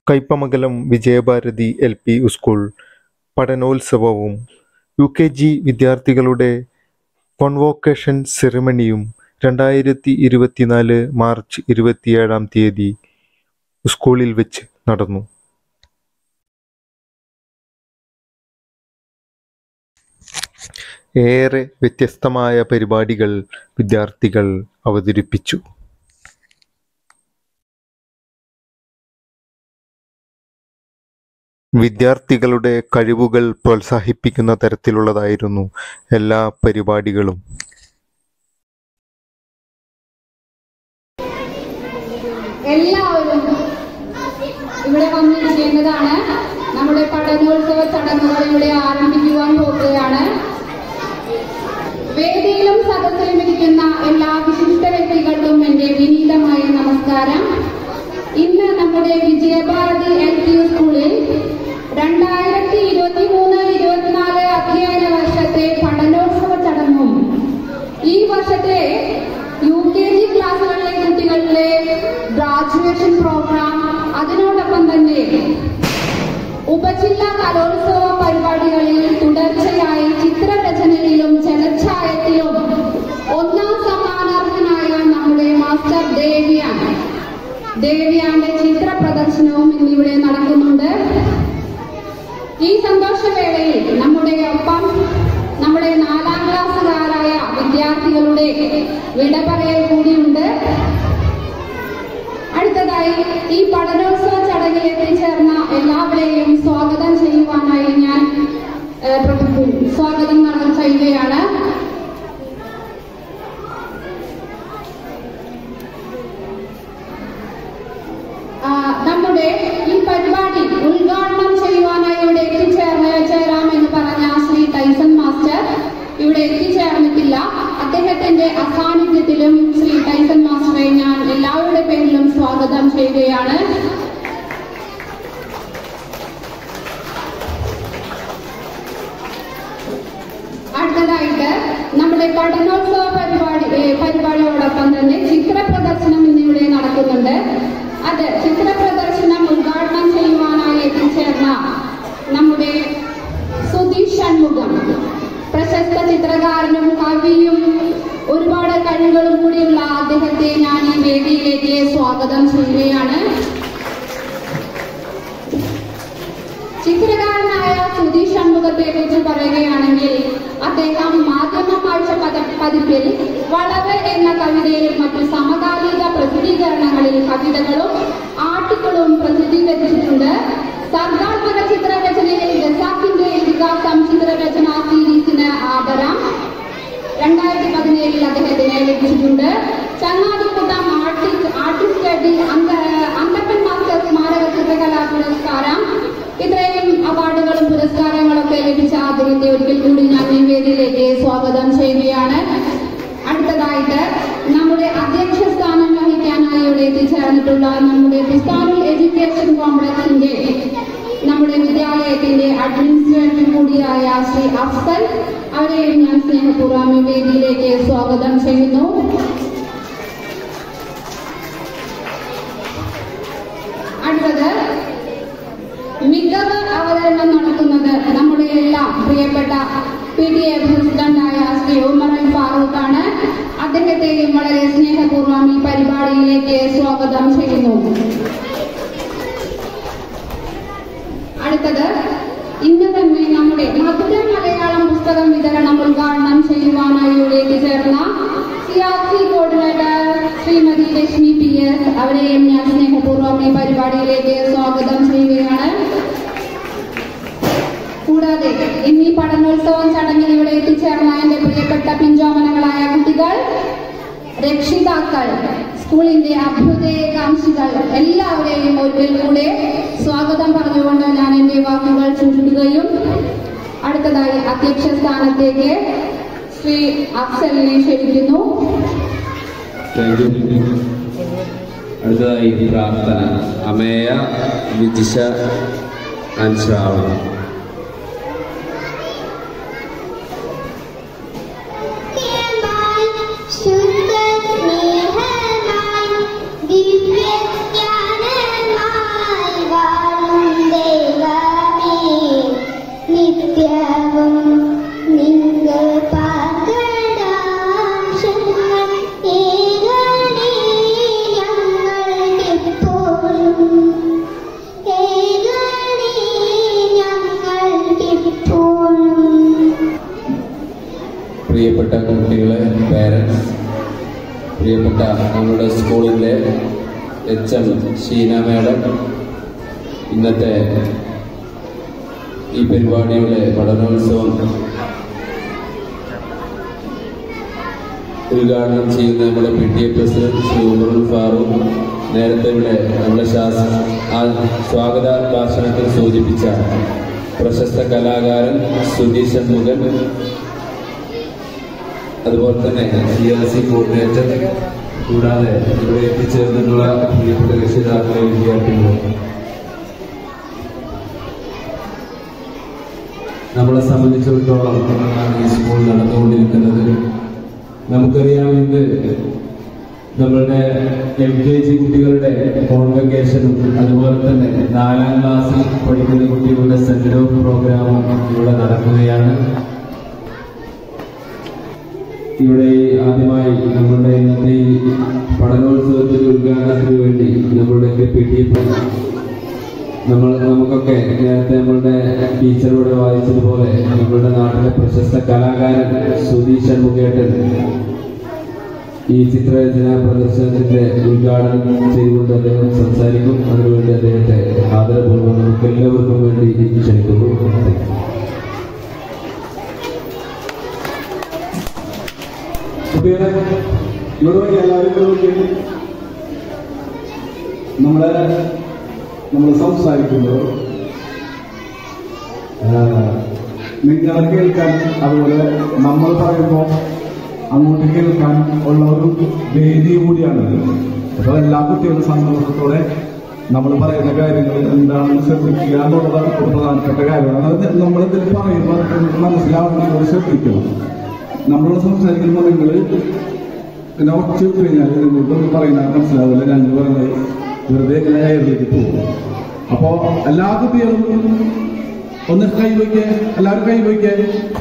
Kaipamangalam Vijayabharathi LP school പഠനോത്സവവും UKG വിദ്യാർത്ഥികളുടെ കോൺവോക്കേഷൻ സെറിമണിയും 2024 March 27 സ്കൂളിൽ വെച്ച് നടന്നു. ഏറെ വ്യത്യസ്തമായ പരിപാടികൾ വിദ്യാർത്ഥികൾ അവതരിപ്പിച്ചു. വിദ്യാർത്ഥികളുടെ കഴിവുകൾ പ്രോത്സാഹിപ്പിക്കുന്ന തരത്തിലുള്ളതായിരുന്നു എല്ലാ പരിപാടികളും. എല്ലാവരും ഇവിടെ വന്നിരിക്കേണ്ടതാണ്. നമ്മുടെ പഠനോത്സവ ചടങ്ങുകൾ ഇവിടെ ആരംഭിക്കുവാൻ പോകുകയാണ്. വേദിയിലും സദസ്സിലും ഇരിക്കുന്ന എല്ലാ വിശിഷ്ട വ്യക്തികൾക്കും എൻ്റെ വിനീതമായ നമസ്കാരം. ഇന്ന് നമ്മുടെ വിജയഭാരതി LP സ്കൂളിൽ 2023-24 അധ്യയന വർഷത്തെ പഠനോത്സവ ചടങ്ങും ഈ വർഷത്തെ UKG ക്ലാസ്സുകളിലെ കുട്ടികളിലെ ഗ്രാജുവേഷൻ പ്രോഗ്രാം, അതിനോടൊപ്പം തന്നെ ഉപജില്ലാ കലോത്സവ പരിപാടികളിൽ തുടർച്ചയായി ചിത്രരചനയിലും ജലച്ഛായത്തിലും 1ാം സമ്മാനാർഹനായ നമ്മുടെ മാസ്റ്റർ ദേവ്യാന്റെ ചിത്ര പ്രദർശനവും ഇന്നിവിടെ നടക്കുന്നുണ്ട്. ഈ സന്തോഷവേളയിൽ നമ്മുടെ ഒപ്പം നമ്മുടെ 4ാം ക്ലാസ്സുകാരായ വിദ്യാർത്ഥികളുടെ വിടപറയൽ കൂടിയുണ്ട്. അടുത്തതായി ഈ പഠനോത്സവ ചടങ്ങിൽ എത്തിച്ചേർന്ന എല്ലാവരെയും സ്വാഗതം ചെയ്യുവാനായി ഞാൻ സ്വാഗതം ചെയ്യുകയാണ്. നമ്മുടെ ഈ പരിപാടി ഉദ്ഘാടനം ചെയ്യുവാനായി ഇവിടെ എത്തിച്ചേരാമെന്ന് പറഞ്ഞ ശ്രീ ടൈസൺ മാസ്റ്റർ ഇവിടെ എത്തിച്ചേർന്നിട്ടില്ല. അദ്ദേഹത്തിന്റെ അസാന്നിധ്യത്തിലും ശ്രീ ടൈസൺ മാസ്റ്ററെ ഞാൻ എല്ലാവരുടെ പേരിലും സ്വാഗതം ചെയ്യുകയാണ്. അടുത്തതായിട്ട് നമ്മുടെ പഠനോത്സവ പരിപാടിയോടൊപ്പം തന്നെ ചിത്ര പ്രദർശനം ഇന്നിവിടെ നടക്കുന്നുണ്ട്. അത് ചിത്ര പ്രദർശനം ഉദ്ഘാടനം ചെയ്യുവാനായി എത്തിച്ചേർന്ന നമ്മുടെ സുധീഷ് ഷൺമുഖം, പ്രശസ്ത ചിത്രകാരനും കവിയും ഒരുപാട് കഴിവുകളും കൂടിയുള്ള അദ്ദേഹത്തെ ഞാൻ ഈ വേദിയിലേക്ക് സ്വാഗതം ചെയ്യുകയാണ്. ചിത്രകാരനായ സുധീഷ് ഷൺമുഖത്തെ കുറിച്ച് പറയുകയാണെങ്കിൽ അദ്ദേഹം മാധ്യമകാഴ്ച പതിപ്പിൽ വളവ് എന്ന കവിതയിൽ മറ്റു സമകാലിക പ്രസിദ്ധീകരണങ്ങളിൽ കവിതകളും ആർട്ടിക്കിളും പ്രസിദ്ധീകരിച്ചിട്ടുണ്ട്. സർഗാത്മക ചിത്രരചനയിൽ ഗസാക്കിന്റെ ഇതിഹാസം ചിത്രരചന സീരീസിന് ആദരം 2017 അദ്ദേഹത്തിന് ലഭിച്ചിട്ടുണ്ട്. ചങ്ങാതിക്കുട്ടം ആർട്ടിസ്റ്റ് അന്തപ്പൻ മാസ്റ്റർ സ്മാരക ചിത്രകലാ പുരസ്കാരം, ഇത്രയും അവാർഡുകളും പുരസ്കാരങ്ങളൊക്കെ ലഭിച്ച അദ്ദേഹത്തെ ഒരിക്കൽ കൂടി ഞാൻ ഈ വേദിയിലേക്ക് സ്വാഗതം ചെയ്യുകയാണ്. അടുത്തതായിട്ട് നമ്മുടെ അധ്യക്ഷ സ്ഥാനം വഹിക്കാനായി ഇവിടെ എത്തിച്ചേർന്നിട്ടുള്ള നമ്മുടെ പിസ്താനുൽ എഡ്യൂക്കേഷൻ കോംപ്ലക്സിന്റെ നമ്മുടെ വിദ്യാലയത്തിന്റെ അഡ്മിനിസ്ട്രേറ്റർ കൂടിയായ ശ്രീ അഫ്സൽ, അവരെയും ഞാൻ സ്നേഹപൂർവ്വം ഈ വേദിയിലേക്ക് സ്വാഗതം ചെയ്യുന്നു. അടുത്തത് മികവ് അവതരണം നടത്തുന്നത് നമ്മുടെ എല്ലാം പ്രിയപ്പെട്ട PTA പ്രസിഡന്റായ ശ്രീ ഉമർ ഫാറൂഖാണ്. അദ്ദേഹത്തെയും വളരെ സ്നേഹപൂർവ്വം ഈ പരിപാടിയിലേക്ക് സ്വാഗതം ചെയ്യുന്നു. അടുത്തത് ഇന്ന് തന്നെ നമ്മുടെ മധുര മലയാളം പുസ്തകം വിതരണം ഉദ്ഘാടനം ചെയ്യുവാനായി ഇവിടെ എത്തിച്ചേർന്ന CRC coordinator Shrimati Lakshmi PS, അവരെയും ഞാൻ സ്നേഹപൂർവ്വം ഈ പരിപാടിയിലേക്ക് സ്വാഗതം ചെയ്യുകയാണ്. കൂടാതെ ഇന്നീ പഠനോത്സവം ചടങ്ങിൽ ഇവിടെ എത്തിച്ചേർന്ന എന്റെ പ്രിയപ്പെട്ട പിഞ്ചോമനകളായ കുട്ടികൾ, രക്ഷിതാക്കൾ, സ്കൂളിന്റെ അഭ്യുദയകാംക്ഷികൾ, എല്ലാവരെയും ഒരിക്കൽ കൂടെ സ്വാഗതം പറഞ്ഞുകൊണ്ട് ഞാൻ എന്റെ വാക്കുകൾ ചുരുക്കുകയും അടുത്തതായി അധ്യക്ഷ സ്ഥാനത്തേക്ക് ശ്രീ അഫ്സലിനെ ക്ഷണിക്കുന്നു. അടുത്തതായി പ്രാർത്ഥന. അമേയ, വിജിഷ ആൻഡ് ശ്രാവണ. ദിവ്യ ജ്ഞാനമായി പ്രിയപ്പെട്ട കുട്ടികളെ, പേരൻസ്, പ്രിയപ്പെട്ട നമ്മുടെ സ്കൂളിലെ HM ഷീന മാഡം, ഇന്നത്തെ ഈ പരിപാടിയുടെ പഠനോത്സവം ഉദ്ഘാടനം ചെയ്യുന്ന നമ്മുടെ PTA പ്രസിഡന്റ് ശ്രീ ഉമറുൽ ഫാറൂഖ്, നേരത്തെ ഇവിടെ നമ്മുടെ സ്വാഗത ഭാഷണത്തിൽ സൂചിപ്പിച്ച പ്രശസ്ത കലാകാരൻ സുധീഷ് ഷൺമുഖൻ, അതുപോലെ തന്നെ CRC കോർഡിനേറ്റർ, കൂടാതെ ഇവിടെ എത്തിച്ചേർന്നിട്ടുള്ള പ്രിയപ്പെട്ട രക്ഷിതാക്കളെ, വിദ്യാർത്ഥികളെ, നമ്മളെ സംബന്ധിച്ചിടത്തോളം ഈ സ്കൂൾ നടന്നുകൊണ്ടിരിക്കുന്നത് നമുക്കറിയാം. ഇന്ന് നമ്മളുടെ LKG കുട്ടികളുടെ കോൺവെക്കേഷനും അതുപോലെ തന്നെ 4ാം ക്ലാസ്സിൽ പഠിക്കുന്ന കുട്ടികളുടെ സെൻഡ് ഓഫ് പ്രോഗ്രാമും ഇവിടെ നടക്കുകയാണ്. ഇവിടെ ആദ്യമായി നമ്മളുടെ ഇന്നത്തെ ഈ പഠനോത്സവത്തിന്റെ ഉദ്ഘാടനത്തിന് വേണ്ടി നമ്മളുടെ PTA നമുക്കൊക്കെ നേരത്തെ നമ്മളുടെ ടീച്ചറോട് വായിച്ചതുപോലെ നമ്മളുടെ നാട്ടിലെ പ്രശസ്ത കലാകാരൻ സുധീഷ് ഷൺമുഖേട്ടൻ ഈ ചിത്രരചനാ പ്രദർശനത്തിന്റെ ഉദ്ഘാടനം ചെയ്തുകൊണ്ട് അദ്ദേഹം സംസാരിക്കും. അതിനുവേണ്ടി അദ്ദേഹത്തെ ആദരപൂർവ്വം നമുക്ക് എല്ലാവർക്കും വേണ്ടി ക്ഷണിക്കുന്നു. നമ്മൾ സംസാരിക്കുമ്പോൾ നിങ്ങളെ കേൾക്കാൻ, അതുപോലെ നമ്മൾ പറയുമ്പോൾ അങ്ങോട്ട് കേൾക്കാൻ ഉള്ള ഒരു വേദി കൂടിയാണ്. അപ്പോൾ എല്ലാ കുട്ടികളും സന്തോഷത്തോടെ നമ്മൾ പറയുന്ന കാര്യങ്ങൾ എന്താണെന്ന് ശ്രദ്ധിക്കുക എന്നുള്ളതാണ് ഒരു പ്രധാനപ്പെട്ട കാര്യമാണ്. അതായത് നമ്മളിതിൽ പറയുമ്പോൾ മനസ്സിലാവുന്നത് ശ്രദ്ധിക്കണം. നമ്മളോട് സംസാരിക്കുമ്പോൾ നിങ്ങൾ പിന്നെ ഒച്ച കഴിഞ്ഞാൽ നിങ്ങൾക്ക് പറയുന്ന മനസ്സിലാവില്ല, ഞങ്ങൾ പറയുന്നത് വെറുതെ ഇങ്ങനെ എയറിലേക്ക് പോകും. അപ്പോ എല്ലാ കുട്ടികളും ഒന്ന് കൈവയ്ക്ക്, എല്ലാവരും കൈവയ്ക്ക്.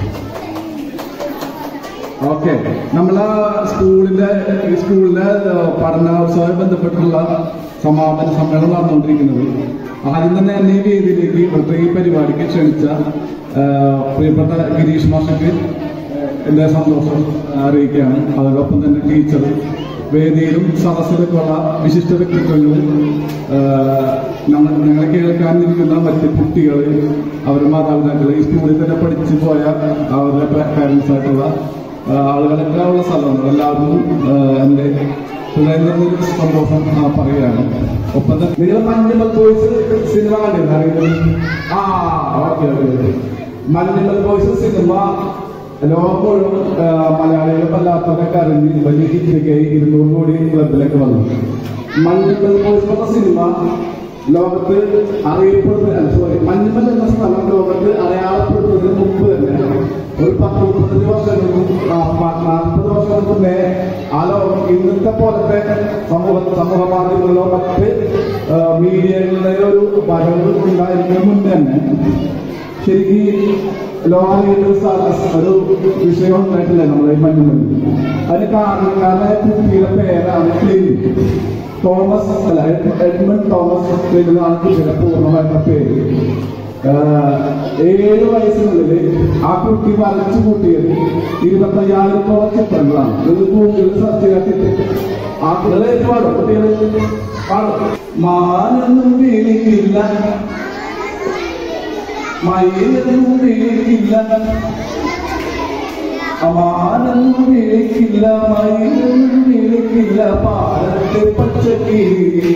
ഓക്കെ, നമ്മളെ സ്കൂളിലെ പഠനോത്സവമായി ബന്ധപ്പെട്ടുള്ള സമാപന സമ്മേളനം നടന്നുകൊണ്ടിരിക്കുന്നത്. ആദ്യം തന്നെ എന്നെ ഈ വേദിയിലേക്ക് ഇവിടുത്തെ ഈ പരിപാടിക്ക് ക്ഷണിച്ച പ്രിയപ്പെട്ട ഗിരീഷ് മാഷക്ക് എന്റെ സന്തോഷം അറിയിക്കുകയാണ്. അതോടൊപ്പം തന്നെ ടീച്ചർ, വേദിയിലും സദസ്സിലൊക്കെയുള്ള വിശിഷ്ട വ്യക്തിത്വങ്ങൾ, ഞങ്ങളെ കേൾക്കാനിരിക്കുന്ന മറ്റ് കുട്ടികൾ, അവരുടെ മാതാപിതാക്കൾ, ഈ സ്കൂളിൽ തന്നെ പഠിച്ചു പോയ അവരുടെ പാരൻസ് ആയിട്ടുള്ള ആളുകളൊക്കെ ഉള്ള സ്ഥലമാണ്. എല്ലാവർക്കും എൻ്റെ ഹൃദയത്തിൽ സന്തോഷം പറയുകയാണ്. ഒപ്പം തന്നെ നിങ്ങൾ മഞ്ഞുമൽ ബോയ്സ് സിനിമ കണ്ടിരുന്നു? ഓക്കെ. മഞ്ഞുമൽ ബോയ്സ് സിനിമ ലോകം മുഴുവൻ മലയാളികളും അല്ലാത്തവരൊക്കെ അറിഞ്ഞ് വലിയ ഹിറ്റൊക്കെ 200 കോടി ക്ലബിലൊക്കെ വന്നു. മഞ്ഞുമൽ ബോയ്സ് എന്ന സിനിമ ലോകത്ത് മഞ്ഞുമൽ എന്ന സ്ഥലം ലോകത്ത് അറിയപ്പെടുന്നതിന് മുമ്പ് തന്നെ ഒരു 10-35 വർഷങ്ങൾക്കും 40 വർഷങ്ങൾക്ക് മുന്നേ ആ ലോകം ഇന്നത്തെ പോലത്തെ സമൂഹ മാധ്യമങ്ങളിലോ മറ്റ് മീഡിയകളുടെ ഒരു വരവ് ഉണ്ടായിരിക്കുന്ന മുന്നേ തന്നെ ശരിക്കും ലോകറിയുന്ന ഒരു വിഷയം ഉണ്ടായിട്ടില്ല നമ്മുടെ ഈ മഞ്ഞുമൽ. അതിന് കാരണക്കാരനായ കുട്ടിയുടെ പേരാണ് ക്ലിൻ തോമസ്, അല്ല എഡ്മണ്ട് തോമസ് ക്ലിൻ എന്നാണ് കുട്ടിയുടെ പൂർണ്ണമായിട്ടുള്ള പേര്. 7 വയസ്സിനുള്ളിൽ ആ കുട്ടി വരച്ചു കൂട്ടിയത് 25,000-ഓളം ചിത്രങ്ങളാണ്. ഇത് ഗൂഗിളിൽ സെർച്ച് ചെയ്തിട്ട് ആ കുട്ടികളെ പാടും. കുട്ടികളെ പാടും. മാനൊന്നും വീണില്ല, മയിലൊന്നും വീഴിക്കില്ല, അമാനൊന്നും വീഴിക്കില്ല, മയിലൊന്നും വീഴിക്കില്ല, പാടത്തെ പച്ചക്കിളി,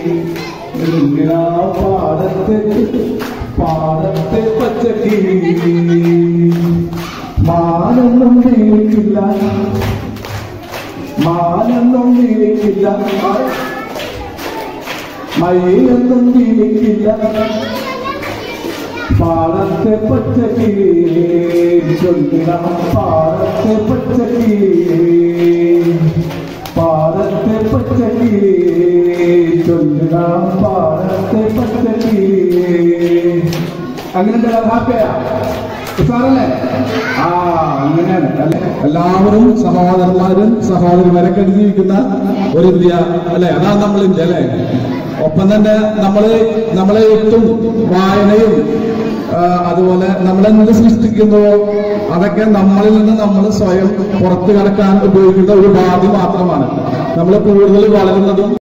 പാടത്തെ പച്ചക്കിളി, മാനൊന്നും വീഴിക്കില്ല, മാനൊന്നും വീഴിക്കില്ല, മയിലൊന്നും വീഴിക്കില്ല, പാടത്തെ പച്ചക്കിളി, പാടത്തെ പച്ചക്കിളി, പാടത്തെ പച്ചക്കിളി, പാടത്തെ പച്ചക്കിളി. അങ്ങനെ ഹാപ്പിയാ സാറല്ലേ? അങ്ങനെയാണ് അല്ലെ? എല്ലാവരും സഹോദരന്മാരും സഹോദരിമാരൊക്കെ ജീവിക്കുന്ന ഒരു ഇന്ത്യ അല്ലെ? അതാണ് നമ്മൾ ഇന്ത്യ അല്ലെ? ഒപ്പം തന്നെ നമ്മളെ എഴുത്തും വായനയും അതുപോലെ നമ്മളെന്ത് സൃഷ്ടിക്കുന്നുവോ അതൊക്കെ നമ്മളിൽ നിന്ന് നമ്മൾ സ്വയം പുറത്തു കടക്കാൻ ഉപയോഗിക്കുന്ന ഒരു ഉപാധി മാത്രമാണ്. നമ്മൾ കൂടുതൽ വളരുന്നതും